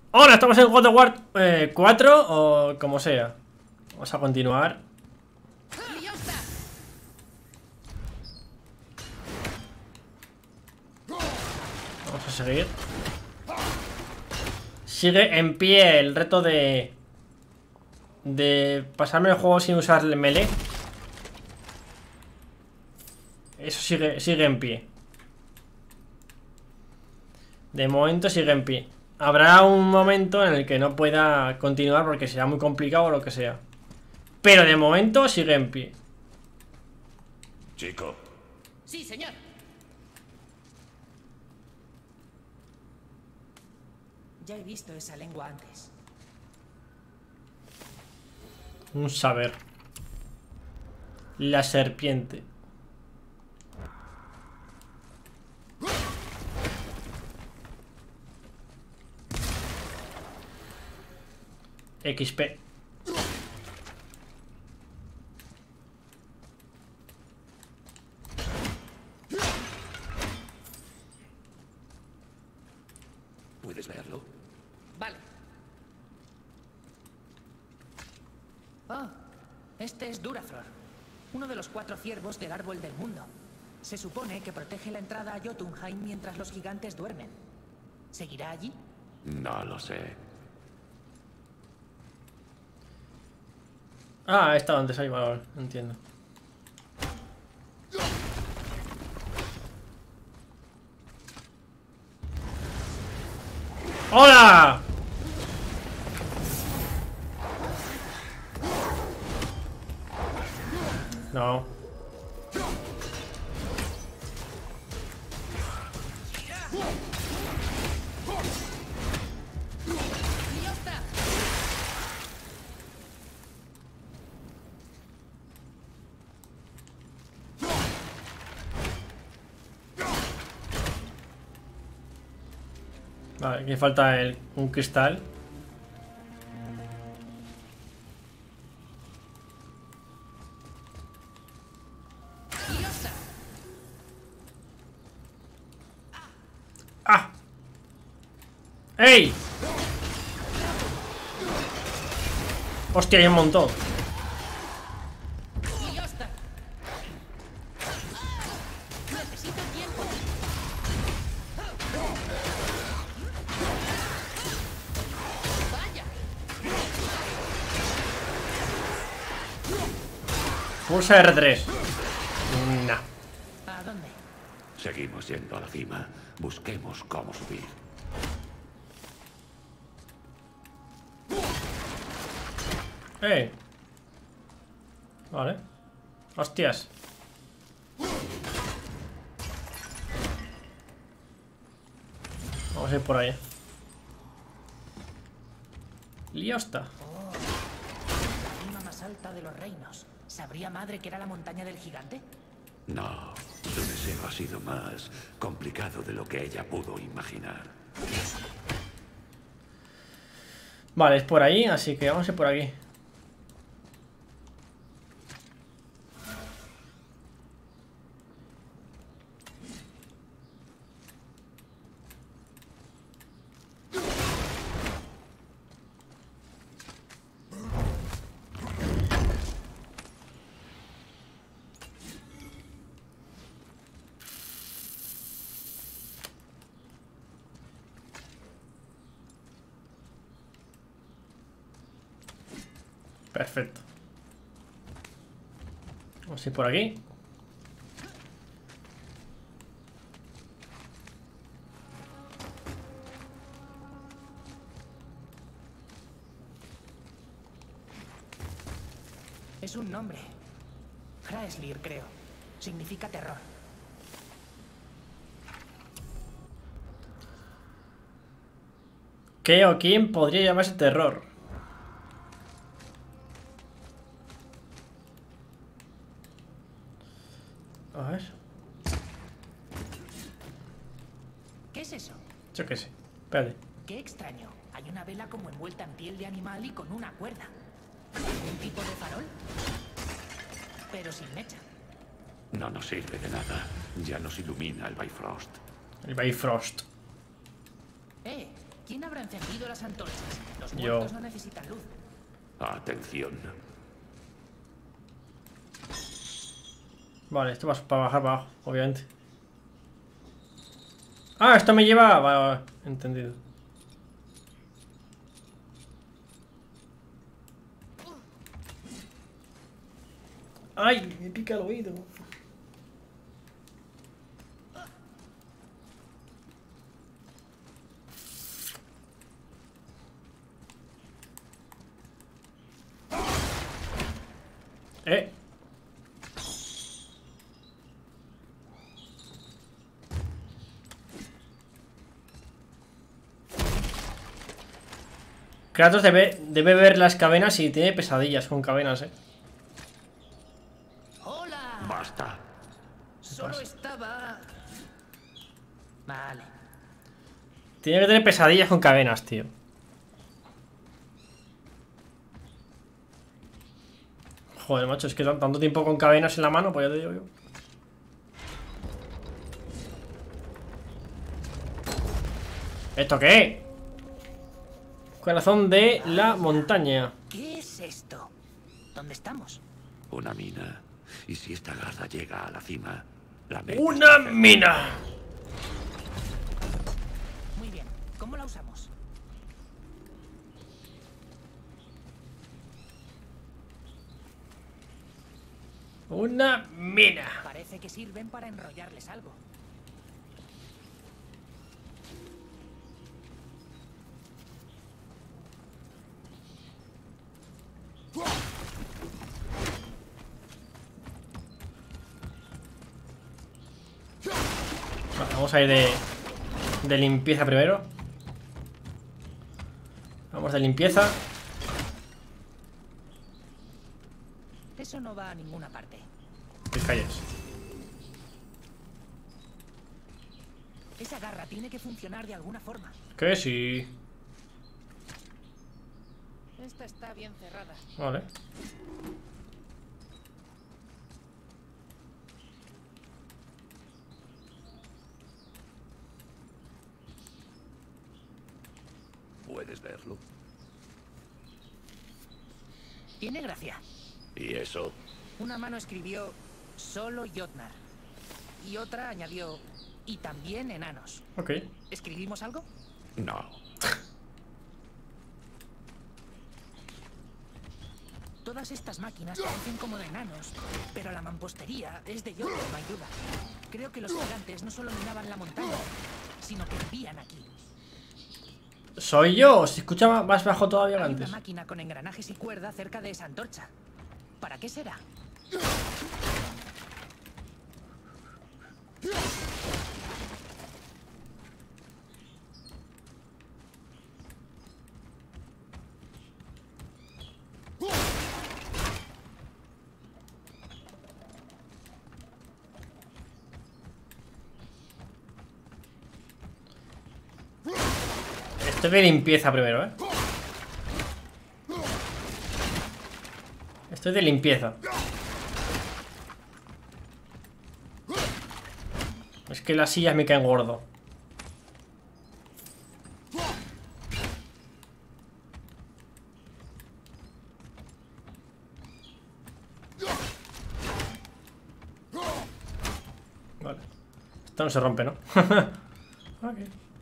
Ahora estamos en God of War 4 o como sea. Vamos a continuar. Vamos a seguir. Sigue en pie el reto de pasarme el juego sin usar el melee. Eso sigue en pie. De momento sigue en pie. Habrá un momento en el que no pueda continuar porque será muy complicado o lo que sea. Pero de momento sigue en pie. Chico. Sí, señor. Ya he visto esa lengua antes. Un saber. La serpiente. XP. ¿Puedes verlo? Vale. Ah, este es Duraflor, uno de los 4 ciervos del árbol del mundo. Se supone que protege la entrada a Jotunheim mientras los gigantes duermen. ¿Seguirá allí? No lo sé. Ah, está antes, ahí, vale, entiendo. ¡Hola! No. Vale, aquí falta un cristal. ¡Ah! ¡Ey! Hostia, hay un montón. Pulsa R3. No. ¿A dónde? Seguimos yendo a la cima. Busquemos cómo subir. Vale. Hostias. Vamos a ir por ahí. Liosta. La cima más alta de los reinos. ¿Sabría madre que era la montaña del gigante? No, su deseo ha sido más complicado de lo que ella pudo imaginar. Vale, es por ahí, así que vamos a ir por aquí. Perfecto. Vamos a ir por aquí. Es un nombre. Hraeslir, creo. Significa terror. ¿Qué o quién podría llamarse terror? A ver. ¿Qué es eso? Yo qué sé. Espérate. Qué extraño. Hay una vela como envuelta en piel de animal y con una cuerda. ¿Algún tipo de farol? Pero sin mecha. No nos sirve de nada. Ya nos ilumina el Bifrost. El Bifrost. ¿Quién habrá encendido las antorchas? Los Yo. muertos no necesitan luz. Atención. Vale, esto va para bajar para abajo, obviamente. Ah, esto me lleva... Vale, vale, entendido. ¡Ay! Me pica el oído. ¡Eh! Kratos debe ver las cadenas y tiene pesadillas con cadenas, ¡Hola! Basta. Solo estaba... Vale. Tiene que tener pesadillas con cadenas, tío. Joder, macho, es que tanto tiempo con cadenas en la mano, pues ya te digo yo. ¿Esto qué? Corazón de la montaña. ¿Qué es esto? ¿Dónde estamos? Una mina. Y si esta garra llega a la cima, la meta ¡Una está cerca. mina! Muy bien. ¿Cómo la usamos? ¡Una mina! Parece que sirven para enrollarles algo. Vale, vamos a ir de limpieza primero. Vamos de limpieza. Eso no va a ninguna parte. Que calles. Esa garra tiene que funcionar de alguna forma. Que sí. Esta está bien cerrada. Vale. ¿Puedes verlo? Tiene gracia. ¿Y eso? Una mano escribió solo Jotnar. Y otra añadió y también enanos. Ok. ¿Escribimos algo? No. Todas estas máquinas parecen como de enanos, pero la mampostería es de Jotnar, no hay duda. Creo que los gigantes no solo minaban la montaña, sino que vivían aquí. Soy yo. Se escucha más bajo todavía que Hay antes. una máquina con engranajes y cuerda cerca de esa antorcha. ¿Para qué será? Esto de limpieza primero, ¿eh? Esto es de limpieza. Es que las sillas me caen gordo. Vale. Esto no se rompe, ¿no? Ok.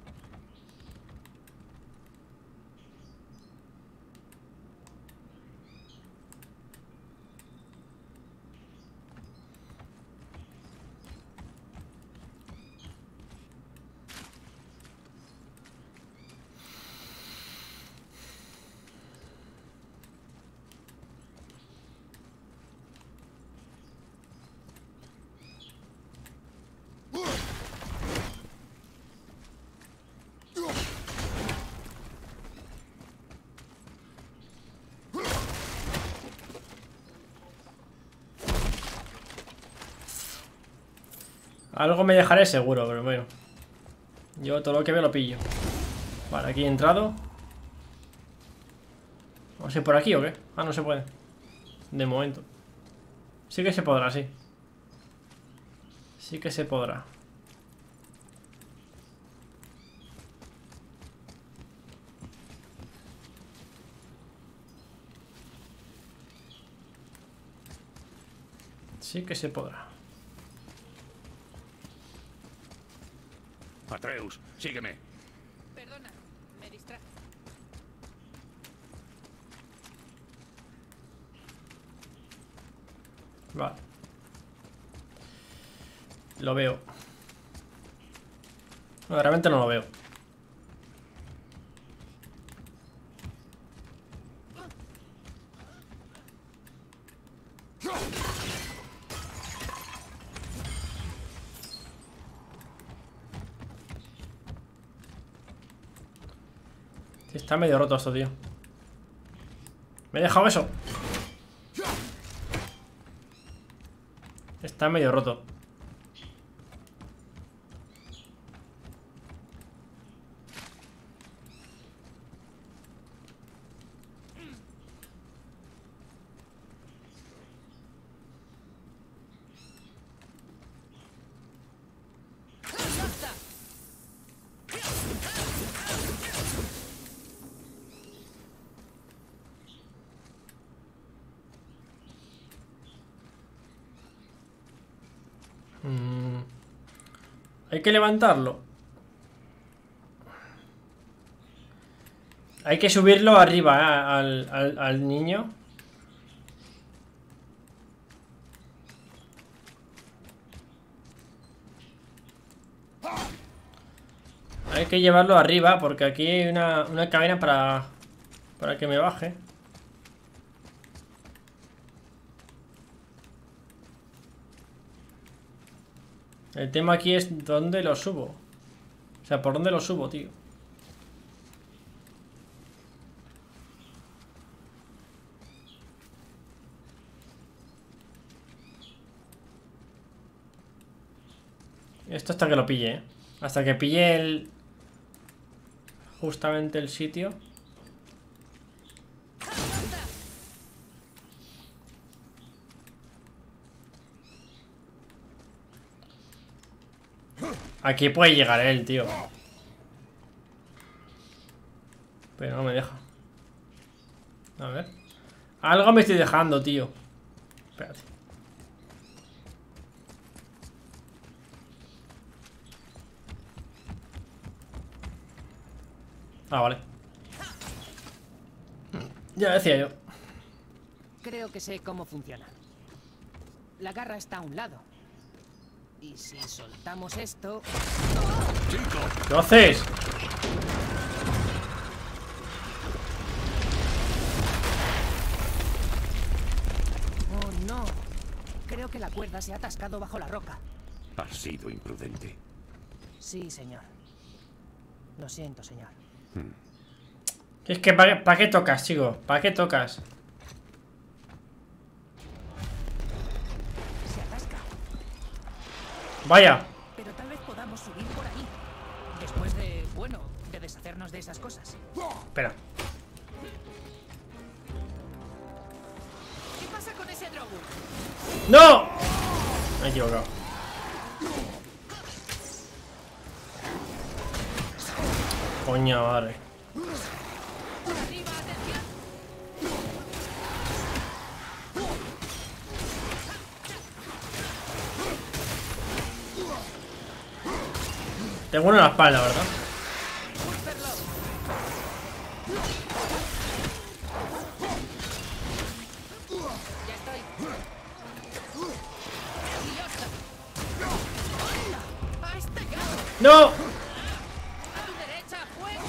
Algo me dejaré seguro, pero bueno. Yo todo lo que veo lo pillo. Vale, aquí he entrado. ¿Vamos a ir por aquí o qué? Ah, no se puede. De momento. Sí que se podrá, sí. Sí que se podrá. Sí que se podrá. Atreus, sígueme. Perdona, me distraje. Vale. Lo veo. No, realmente no lo veo. Está medio roto esto, tío. Me he dejado eso. Está medio roto. Hay que levantarlo. Hay que subirlo arriba, al niño. Hay que llevarlo arriba porque aquí hay una cadena para que me baje. El tema aquí es dónde lo subo. O sea, por dónde lo subo, tío. Esto hasta que lo pille, ¿eh? Hasta que pille justamente el sitio. Aquí puede llegar él, tío. Pero no me deja. A ver. Algo me estoy dejando, tío. Espérate. Ah, vale. Ya decía yo. Creo que sé cómo funciona. La garra está a un lado. Y si soltamos esto... ¿Qué haces? Oh, no. Creo que la cuerda se ha atascado bajo la roca. Has sido imprudente. Sí, señor. Lo siento, señor. Es que ¿para qué tocas, chico? ¿Para qué tocas? Se atasca. Vaya. Pero tal vez podamos subir por ahí. Después de, bueno, de deshacernos de esas cosas. Espera. ¿Qué pasa con ese Drogu? ¡No! Me he equivocado. Coño, madre. ¡Arriba, atención! Tengo uno en la espalda, ¿verdad? Ya estoy. ¡A este gato! ¡No! ¡A tu derecha, fuego!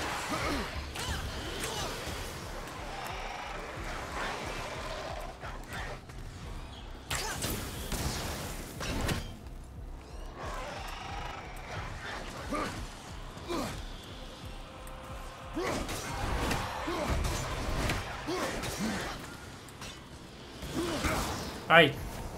¡Ay!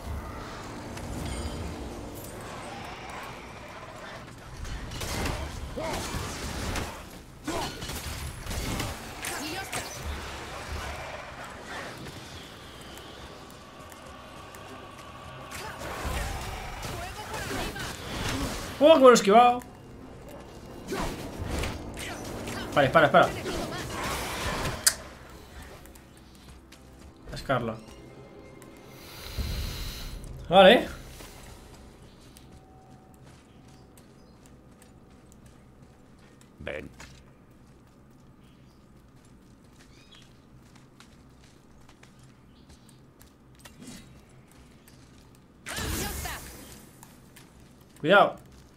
¡Oh, que me lo he esquivado! Vale, espera. Es Carla. Vale. Ven. Cuidado.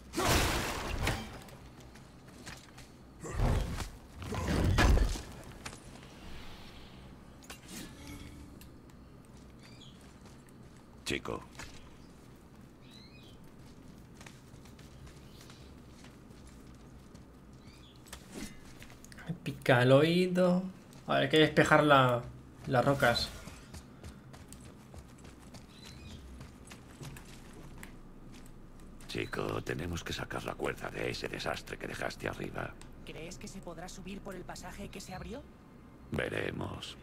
Chico. Me pica el oído. A ver, hay que despejar las rocas. Chico, tenemos que sacar la cuerda de ese desastre que dejaste arriba. ¿Crees que se podrá subir por el pasaje que se abrió? Veremos.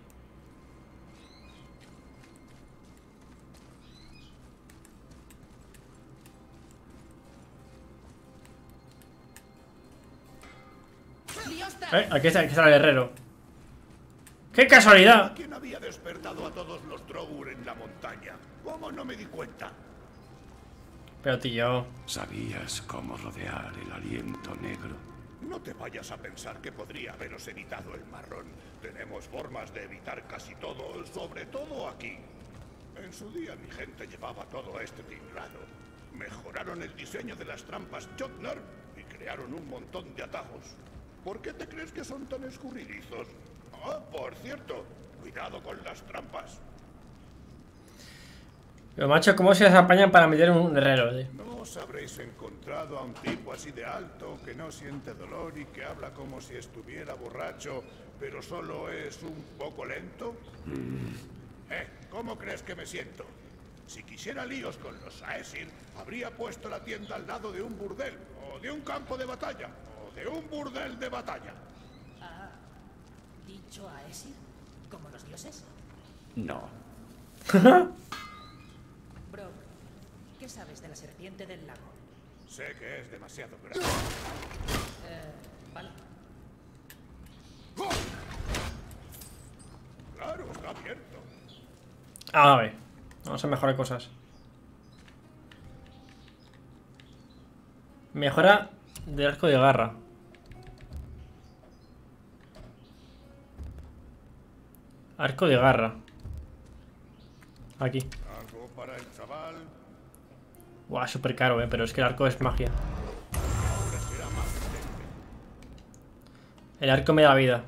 Aquí está el herrero. ¡Qué casualidad! ¿Quién había despertado a todos los Drogur en la montaña? ¿Cómo no me di cuenta? Pero tío... ¿Sabías cómo rodear el aliento negro? No te vayas a pensar que podría haberos evitado el marrón. Tenemos formas de evitar casi todo, sobre todo aquí. En su día mi gente llevaba todo este tinglado. Mejoraron el diseño de las trampas Jotnar y crearon un montón de atajos. ¿Por qué te crees que son tan escurridizos? Ah, por cierto, cuidado con las trampas. Pero macho, ¿cómo se las apañan para meter un herrero, tío? No os habréis encontrado a un tipo así de alto que no siente dolor y que habla como si estuviera borracho, pero solo es un poco lento. ¿Cómo crees que me siento? Si quisiera líos con los Aesir, habría puesto la tienda al lado de un burdel, o de un campo de batalla, o de un burdel de batalla. ¿Dicho a Aesir? ¿Como los dioses? No. Brock, ¿qué sabes de la serpiente del lago? Sé que es demasiado grande. Vale. Claro, está abierto. A ver, vamos a mejorar cosas. Mejora de arco de garra. Arco de garra. Aquí. Algo para el chaval. Guau, súper caro, pero es que el arco es magia. Ahora será más potente. El arco me da vida.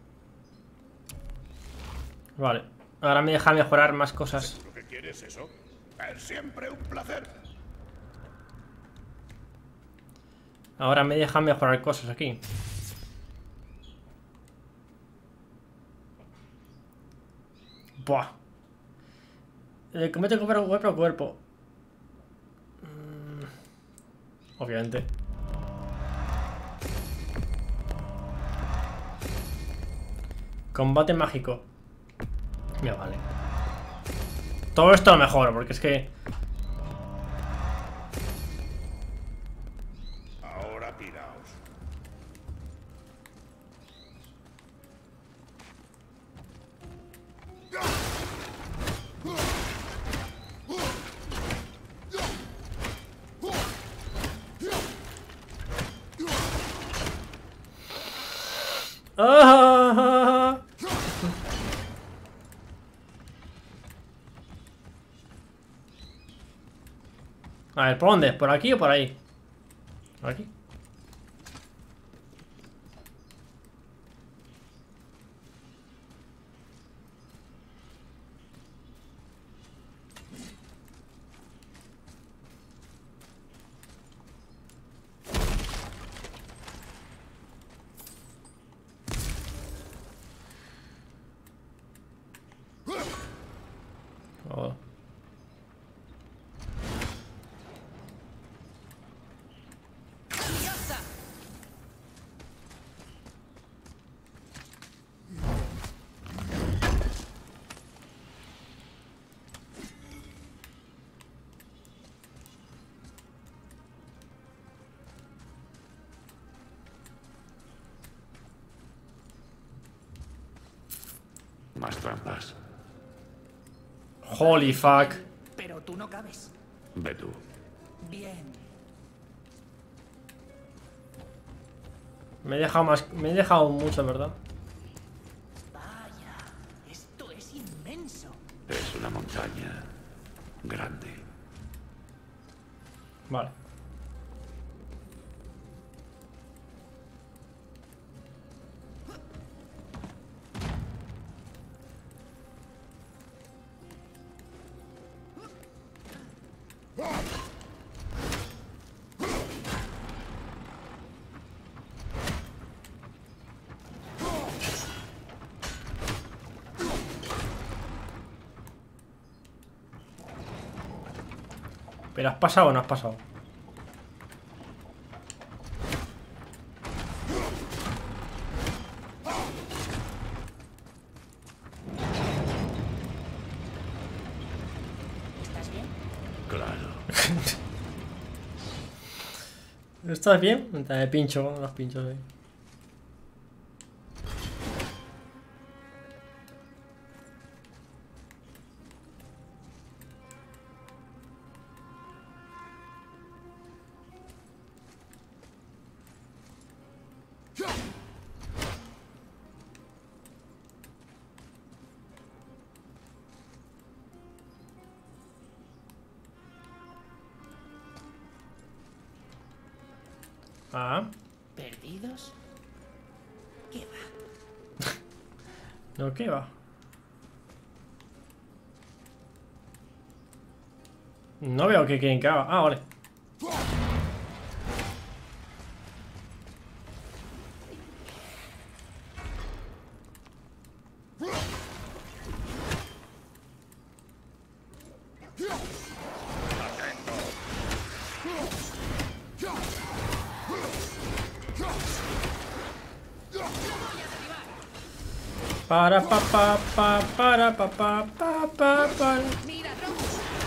Vale. Ahora me deja mejorar más cosas. ¿Seguro que quieres eso? Es siempre un placer. Ahora me deja mejorar cosas aquí. Buah. Combate cuerpo a cuerpo. Obviamente. Combate mágico. Me vale. Todo esto lo mejoro, porque es que... Ahora piraos. ¡Ah! A ver, ¿por dónde? ¿Por aquí o por ahí? ¿Por aquí? Oh. Más trampas. Holy fuck. Pero tú no cabes. Ve tú. Bien. Me he dejado mucho, ¿verdad? Vaya, esto es inmenso. Es una montaña grande. Vale. ¿Pero has pasado o no has pasado? ¿Estás bien? Claro. ¿Estás bien? Me pincho, los pinchos ahí. Ah, ¿Perdidos? ¿Qué va? no, ¿qué va? No veo que quieren que haga. Ah, vale. Para pa pa pa para pa pa pa pa para. ¡Mira, Robo!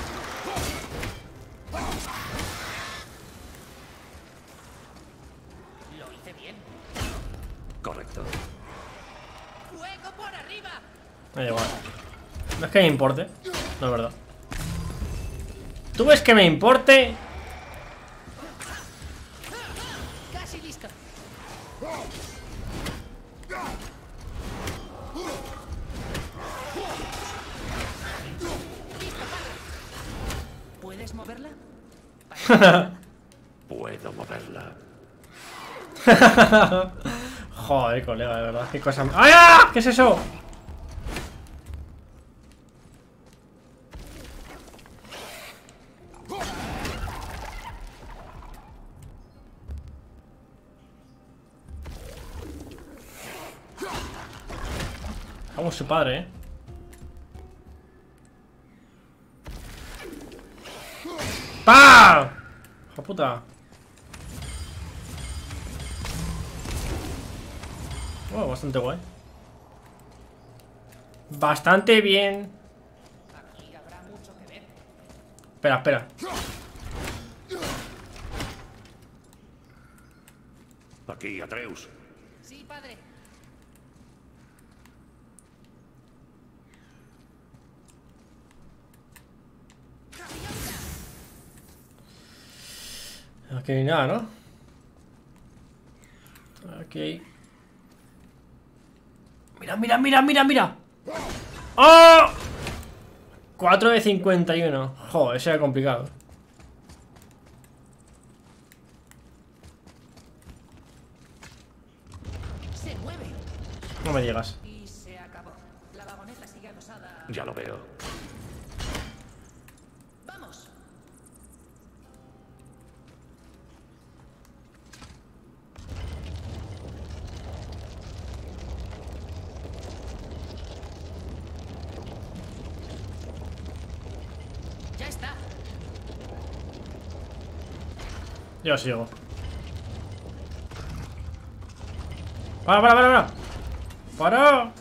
Lo hice bien. Correcto. ¡Fuego por arriba! Me da igual. No es que me importe. No es verdad. ¿Tú ves que me importe? ¡Casi listo! ¿Puedes moverla? Puedo moverla. Joder, colega, de verdad. Qué cosa. ¡Ay, ah! ¿Qué es eso? Vamos, su padre, ¿eh? ¡Pam! ¡Hijo puta! Oh, bastante guay. Bastante bien. Aquí habrá mucho que ver. Espera, espera. Aquí, Atreus. Sí, padre. Aquí no hay nada, ¿no? Aquí. Mira, mira, mira, mira, mira. ¡Oh! 4 de 51. Joder, ese era complicado. Se mueve. No me digas. Y se acabó. La vagoneta sigue adosada. Ya lo veo. ¡Vamos! Ya está. Yo sigo. Para, para, para, para. Para.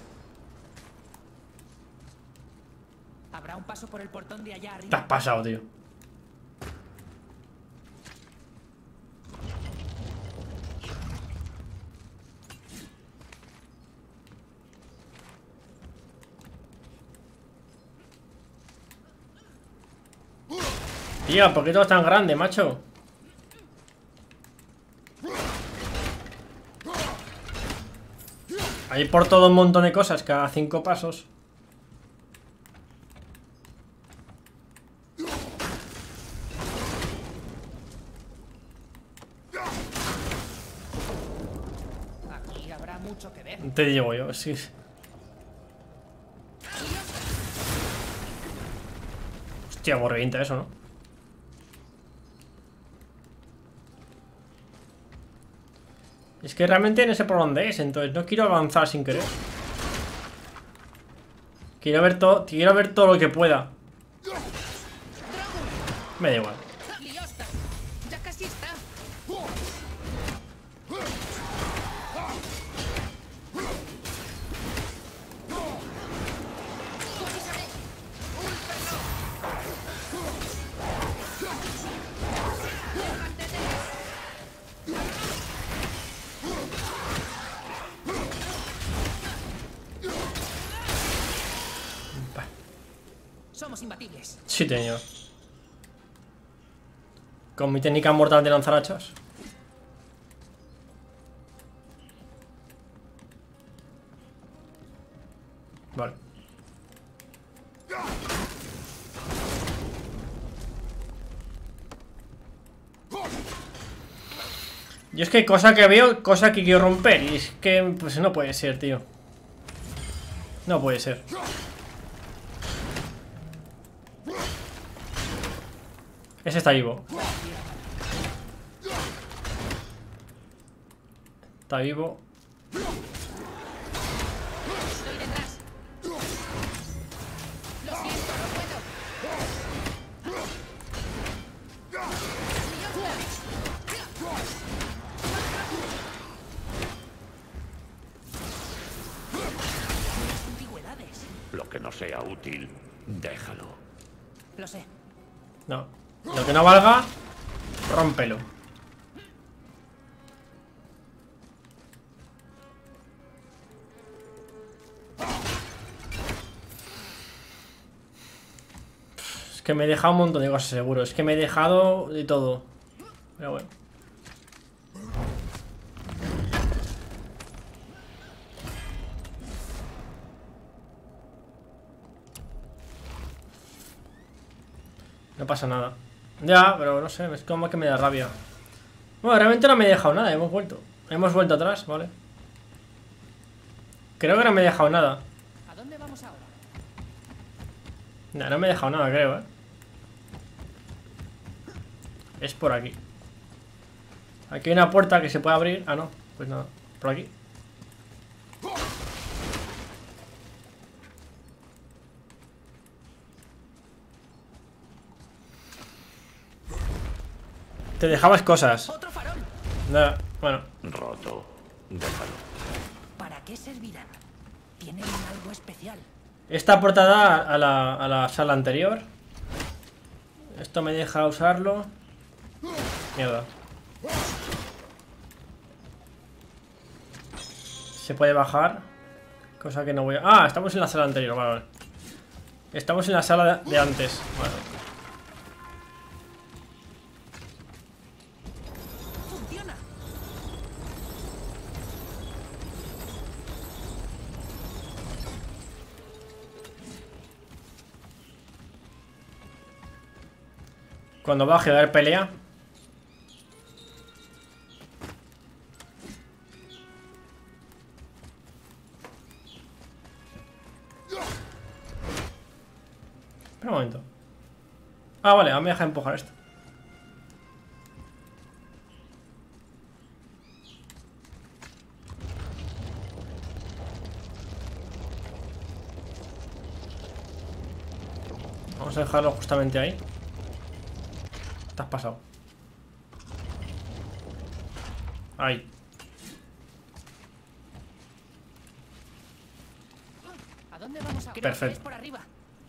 Habrá un paso por el portón de allá Te has arriba. pasado, tío. Tío, ¿por qué todo es tan grande, macho? Hay por todo un montón de cosas cada 5 pasos. Aquí habrá mucho que ver. Te digo yo, sí. Hostia, me revienta eso, ¿no? Es que realmente no sé por dónde es, entonces no quiero avanzar sin querer. Quiero ver todo lo que pueda. Me da igual. ¡Liosta! ¡Ya casi está! Somos imbatibles. Sí, señor. Con mi técnica mortal de lanzar hachas. Vale. Yo es que cosa que veo, cosa que quiero romper. Y es que, pues no puede ser, tío. No puede ser. Ese está vivo. Está vivo. Estoy detrás. Lo siento, no puedo. Antigüedades. Lo que no sea útil, déjalo. Lo sé. No. Lo que no valga, rómpelo. Es que me he dejado un montón de cosas, seguro. Es que me he dejado de todo. Pero bueno. No pasa nada. Ya, pero no sé, es como que me da rabia. Bueno, realmente no me he dejado nada, hemos vuelto. Hemos vuelto atrás, ¿vale? Creo que no me he dejado nada. ¿A dónde vamos ahora? No me he dejado nada, creo, ¿eh? Es por aquí. Aquí hay una puerta que se puede abrir. Ah, no, pues nada, por aquí. Te dejabas cosas. ¡Otro farol! Nada, bueno. Roto, déjalo. ¿Para qué servirán? Tienen algo especial. Esta puerta da a la sala anterior. Esto me deja usarlo. Mierda. Se puede bajar. Cosa que no voy a... Ah, estamos en la sala anterior, vale, vale. Estamos en la sala de antes. Vale. ¡Funciona! Cuando baje va a haber pelea. Espera un momento. Ah, vale, ahora me deja empujar esto. Vamos a dejarlo justamente ahí. Te has pasado. Ahí. ¿A dónde vamos ahora? Perfecto. Creo que es por arriba.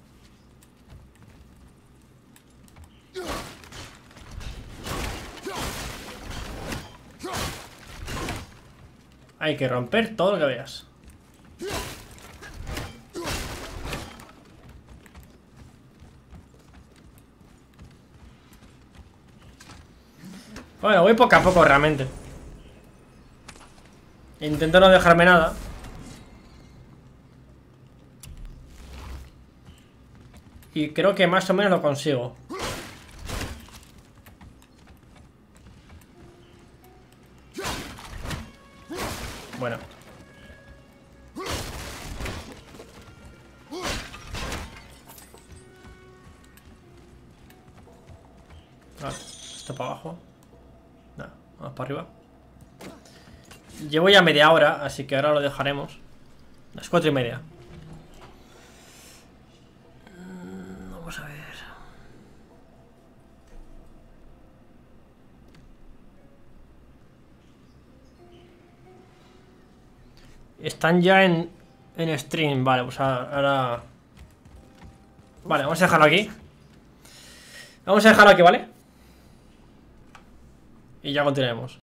Hay que romper todo lo que veas. Bueno, voy poco a poco realmente. Intento no dejarme nada. Y creo que más o menos lo consigo. Bueno. Vale, esto para abajo. No, vamos para arriba. Llevo ya media hora, así que ahora lo dejaremos. Las 4:30. Vamos a ver. Están ya en stream. Vale, pues ahora... Vale, vamos a dejarlo aquí. Vamos a dejarlo aquí, ¿vale? Y ya continuaremos.